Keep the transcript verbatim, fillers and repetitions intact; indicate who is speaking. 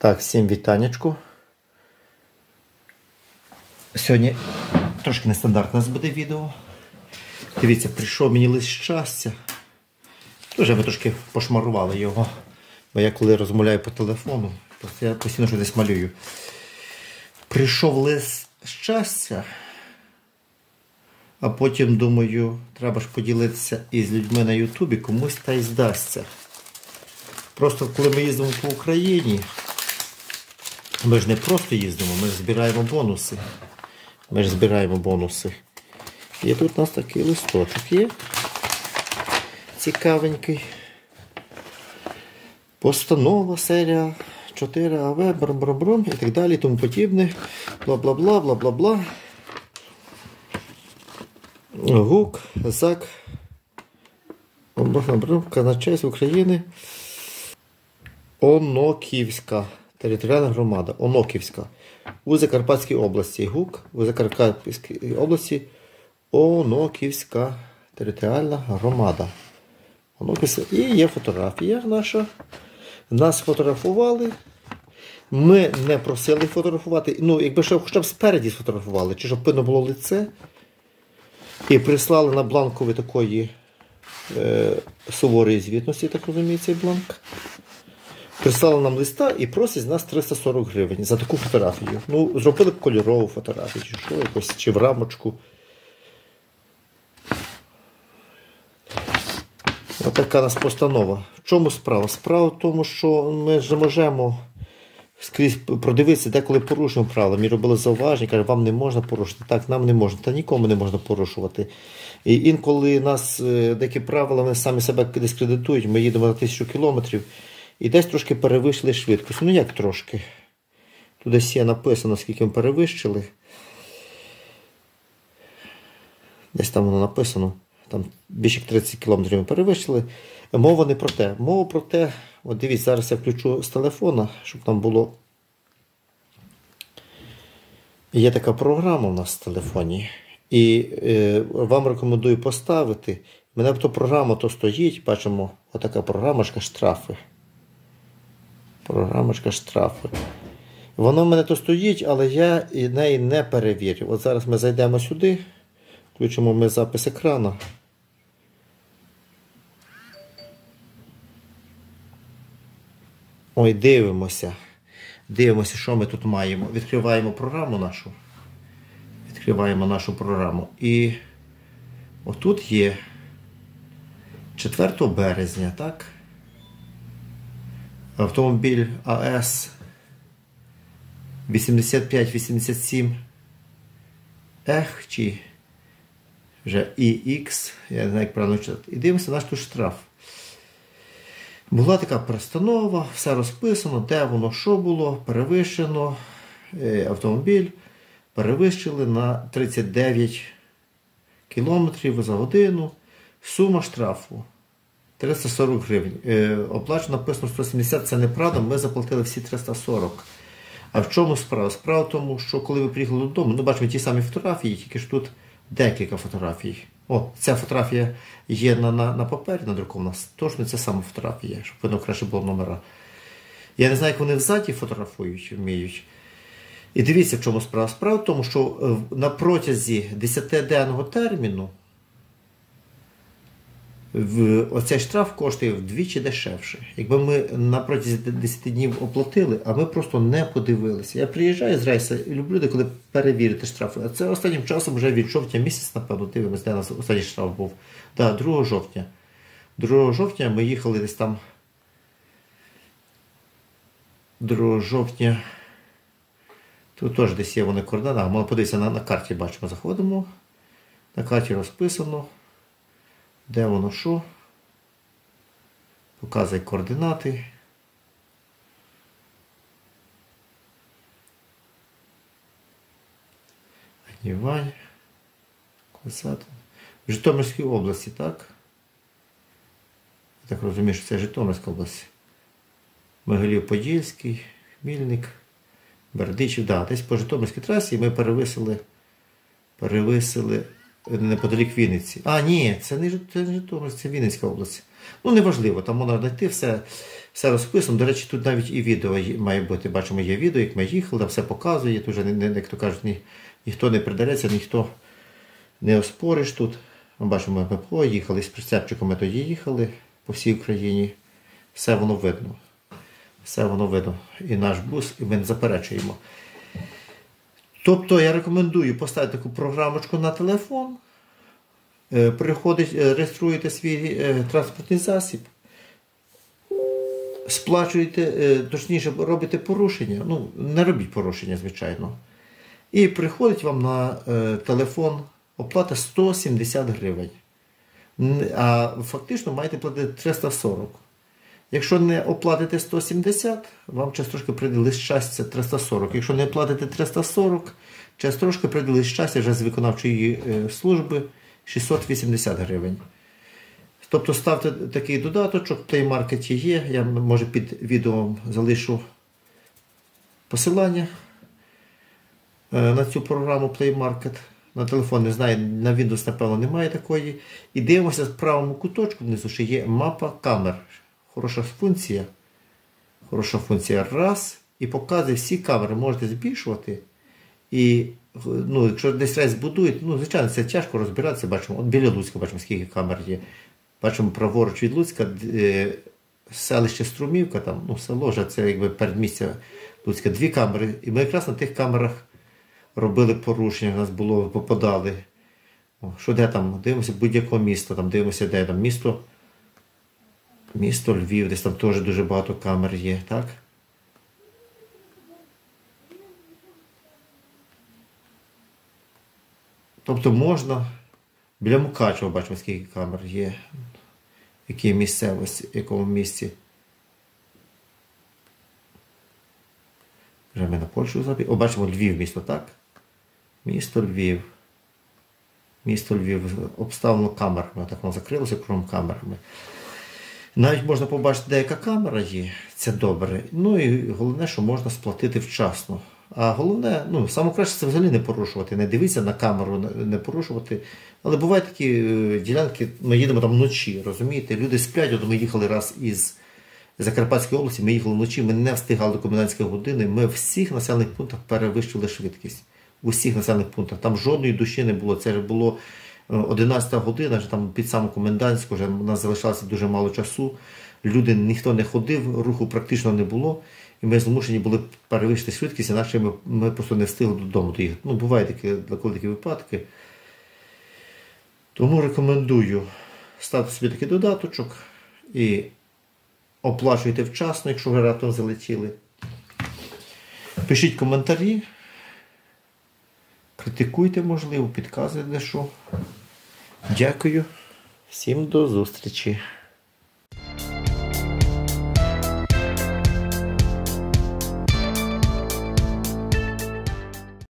Speaker 1: Так, всім вітанечку. Сьогодні трошки нестандартне у нас буде відео. Дивіться, прийшов мені лист щастя. Вже ми трошки пошмарували його. Бо я коли розмовляю по телефону, то я постійно щось десь малюю. Прийшов лист щастя, а потім думаю, треба ж поділитися із людьми на Ютубі, комусь та й здасться. Просто коли ми їздимо по Україні, ми ж не просто їздимо, ми ж збираємо бонуси. Ми ж збираємо бонуси. І тут у нас такий листочок є. Цікавенький. Постанова, серія чотири А В, бром-бром-бром і так далі, тому подібне. Бла-бла-бла, бла-бла-бла. ГУК, ЗАК, Казначейство України. Оноківська територіальна громада. Оноківська. У Закарпатській області. ГУК. У Закарпатській області. Оноківська територіальна громада. Оноківська. І є фотографія наша. Нас фотографували. Ми не просили фотографувати. Ну, якби ще хоча б спереді сфотографували, чи щоб видно було лице. І прислали на бланкові такої е, суворої звітності, так розумію, цей бланк. Прислали нам листа і просять з нас триста сорок гривень за таку фотографію. Ну, зробили б кольорову фотографію, чи що, якось, чи в рамочку. Ось така у нас постанова. В чому справа? Справа в тому, що ми ж можемо скрізь продивитися, деколи порушуємо правила. Мені робили зауваження, кажуть, вам не можна порушити. Так, нам не можна. Та нікому не можна порушувати. І інколи нас деякі правила, вони самі себе дискредитують. Ми їдемо на тисячу кілометрів і десь трошки перевищили швидкість. Ну як трошки? Тут десь є написано, скільки ми перевищили. Десь там воно написано. Там більше як тридцять кілометрів ми перевищили. Мова не про те. Мова про те, от дивіться, зараз я включу з телефона, щоб там було. Є така програма у нас в телефоні. І е, вам рекомендую поставити. У мене то програма то стоїть, бачимо, отака програмочка штрафи. Програмочка штрафи. Воно в мене то стоїть, але я неї не перевірив. От зараз ми зайдемо сюди, включимо ми запис екрану. Ой, дивимося. Дивимося, що ми тут маємо. Відкриваємо програму нашу. Відкриваємо нашу програму. І отут є четвертого березня, так? Автомобіль А С вісімдесят п'ять вісімдесят сім Ех чи вже І Ікс, я не знаю, як правильно читати. І дивимося наш тут штраф. Була така постанова, все розписано, де воно, що було, перевищено, автомобіль перевищили на тридцять дев'ять кілометрів за годину. Сума штрафу триста сорок гривень. Е, оплачено написано сто сімдесят, це неправда, ми заплатили всі триста сорок. А в чому справа? Справа в тому, що коли ви приїхали додому, ну бачимо ті самі фотографії, тільки ж тут декілька фотографій. О, ця фотографія є на, на, на папері надрукована. Точно ця сама фотографія, щоб видно краще було номера. Я не знаю, як вони взаді фотографують, вміють. І дивіться, в чому справа. Справа в тому, що на протязі десятиденного терміну в, оцей штраф коштує вдвічі дешевше. Якби ми на протязі десяти днів оплатили, а ми просто не подивилися. Я приїжджаю з рейсу і люблю деколи перевірити штрафи. А це останнім часом вже від жовтня місяць, напевно, дивимося, де у нас останній штраф був. Так, другого жовтня. другого жовтня ми їхали десь там. другого жовтня. Тут теж десь є вони координати. Ми подивися, на, на карті бачимо, заходимо. На карті розписано. Де воно що? Показує координати. Гнівань. Косати. В Житомирській області, так? Я так розумію, що це Житомирська область. Могилів-Подільський, Хмільник, Бердичів. Да, десь по Житомирській трасі ми перевисили, перевисили неподалік Вінниці. А, ні, це не Житомир, це Вінницька область. Ну, неважливо, там можна знайти все. Все розписано. До речі, тут навіть і відео має бути. Бачимо, є відео, як ми їхали, там все показує. Тут вже, як то кажуть, ні, ніхто не придереться, ніхто не оспориш тут. Ми бачимо, ми поїхали з прицепчиком, ми тоді їхали по всій Україні. Все воно видно. Все воно видно. І наш бус, і ми не заперечуємо. Тобто я рекомендую поставити таку програмочку на телефон, приходить, реєструєте свій транспортний засіб, сплачуєте, точніше робите порушення, ну не робіть порушення, звичайно. І приходить вам на телефон оплата сто сімдесят гривень. А фактично маєте платити триста сорок. Якщо не оплатите сто сімдесят, вам час трошки прийде лист щастя триста сорок. Якщо не платите триста сорок, час трошки прийде лист щастя вже з виконавчої служби шістсот вісімдесят гривень. Тобто ставте такий додаточок, в Play Market є, я може під відео залишу посилання на цю програму Play Market. На телефон не знаю, на Windows, напевно, немає такої. І дивимося в правому куточку внизу, що є мапа камер. Хороша функція. Хороша функція. Раз. І показує всі камери. Можете збільшувати. І ну, якщо десь рейс будують, ну, звичайно, це тяжко розбиратися. Бачимо, от біля Луцька, бачимо, скільки камер є. Бачимо праворуч від Луцька, селище Струмівка, там, ну, село вже, це якби передмістя Луцька. Дві камери. І ми якраз на тих камерах робили порушення, у нас було, попадали. О, що де там? Дивимося будь-якого міста, там дивимося, де там місто. Місто Львів, десь там теж дуже багато камер є, так? Тобто можна, біля Мукачева бачимо, скільки камер є, в якій місцевості, в якому місці. Вже ми на Польщу забіг. О, бачимо Львів місто, так? Місто Львів. Місто Львів обставлено камерами, так воно закрилося кругом камерами. Навіть можна побачити, де яка камера є, це добре. Ну і головне, що можна сплатити вчасно. А головне, ну, саме краще це взагалі не порушувати, не дивитися на камеру, не порушувати. Але бувають такі е, ділянки, ми їдемо там вночі, розумієте, люди сплять, от ми їхали раз із Закарпатської області, ми їхали вночі, ми не встигали до комендантської години, ми в всіх населених пунктах перевищили швидкість. В усіх населених пунктах. Там жодної душі не було, це вже було одинадцята година, вже там під саму комендантську, вже у нас залишалося дуже мало часу, люди, ніхто не ходив, руху практично не було, і ми змушені були перевищити швидкість, інакше ми, ми просто не встигли додому доїхати. Ну, бувають такі, такі випадки. Тому рекомендую ставити собі такий додаточок і оплачуйте вчасно, якщо ви раптом залетіли. Пишіть коментарі, критикуйте, можливо, підказуйте, що. Дякую. Всім до зустрічі.